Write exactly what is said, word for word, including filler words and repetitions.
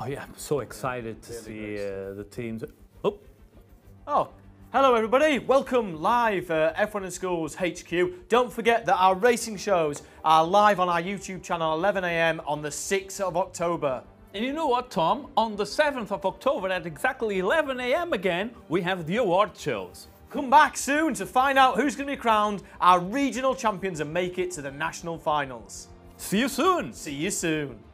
Oh yeah, I'm so excited to see uh, the teams. Oh, Oh, hello everybody. Welcome live uh, F one in Schools H Q. Don't forget that our racing shows are live on our YouTube channel eleven a m on the sixth of October. and you know what, Tom? On the seventh of October at exactly eleven a m again, we have the award shows. Come back soon to find out who's going to be crowned our regional champions and make it to the national finals. See you soon! See you soon.